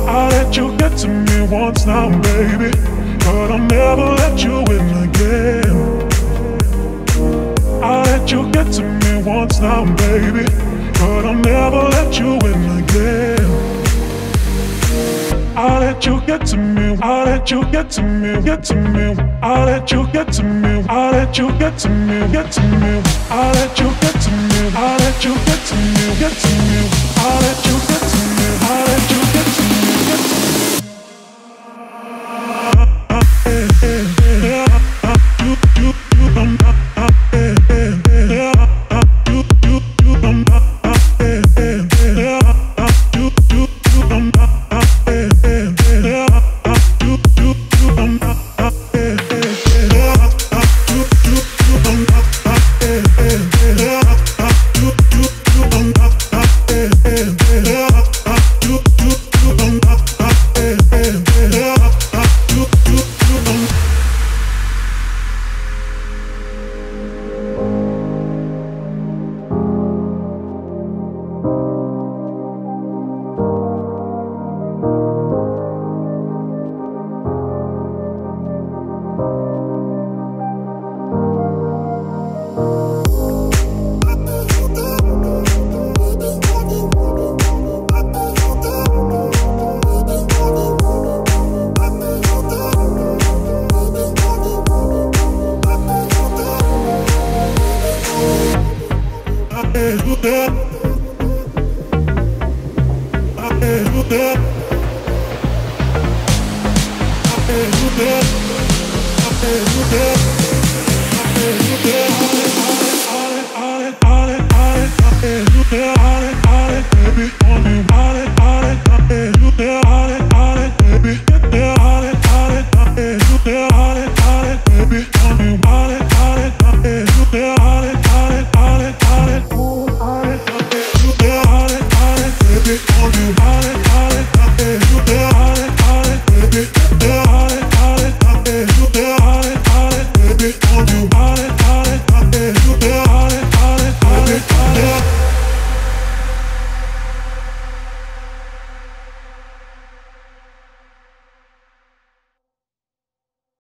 I let you get to me once now, baby, but I'll never let you in again. I let you get to me once now, baby, but I'll never let you in again. I let you get to me, I let you get to me, get to me. I let you get to me, I let you get to me, get to me. I let you get to me, I let you get to me, get to me. I let you get to me, I let you get to me, get to me. On you.